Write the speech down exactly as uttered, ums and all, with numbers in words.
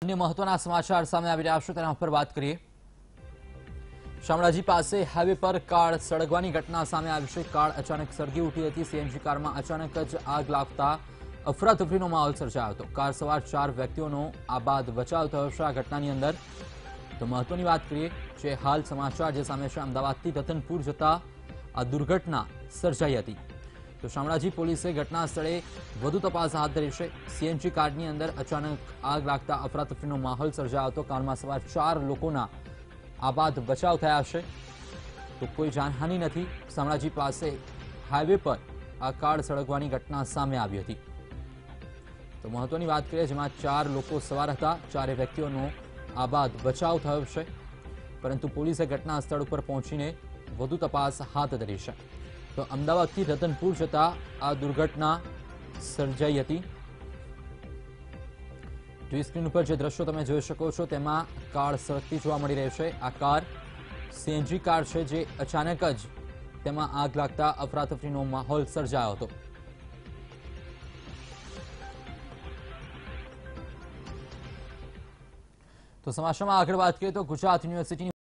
અન્ય મહત્વના સમાચાર સામે આવી રહ્યા છે તેના પર વાત કરીએ। શામળાજી પાસે હાઈવે પર કાર સળગવાની ઘટના સામે આવી છે। કાર અચાનક સળગી ઉઠી હતી। સીએનજી કારમાં અચાનક જ આગ લાગતા અફરાતફરીનો માહોલ સર્જાયો હતો। કાર સવાર ચાર વ્યક્તિઓનો આબાદ બચાવ થયો છે। આ ઘટનાની અંદર તો મહત્વની વાત કરીએ જે હાલ સમાચાર જે સામે છે, અમદાવાદથી રતનપુર જતા આ દુર્ઘટના સર્જાઈ હતી। તો શામળાજી પોલીસે ઘટના સ્થળે વધુ તપાસ હાથ ધરી છે। સીએનજી કારની અંદર અચાનક આગ લાગતા અફરાતફરીનો માહોલ સર્જાયો હતો। કારમાં સવાર ચાર લોકોના આબાદ બચાવ થયા છે। તો કોઈ જાનહાનિ નથી। શામળાજી પાસે હાઈવે પર આ કાર સળગવાની ઘટના સામે આવી હતી। તો મહત્વની વાત કરીએ જેમાં ચાર લોકો સવાર હતા। ચારે વ્યક્તિઓનો આબાદ બચાવ થયો છે, પરંતુ પોલીસે ઘટના સ્થળ ઉપર પહોંચીને વધુ તપાસ હાથ ધરી છે। તો અમદાવાદથી રતનપુર જતા આ દુર્ઘટના સર્જાઈ હતી। ટીવી સ્ક્રીન ઉપર જે દ્રશ્યો તમે જોઈ શકો છો તેમાં કાર સળગતી જોવા મળી રહી છે। આ કાર સીએનજી કાર છે જે અચાનક જ તેમાં આગ લાગતા અફરાતફરીનો માહોલ સર્જાયો હતો। તો સમાચારમાં આગળ વાત કરીએ તો ગુજરાત યુનિવર્સિટીની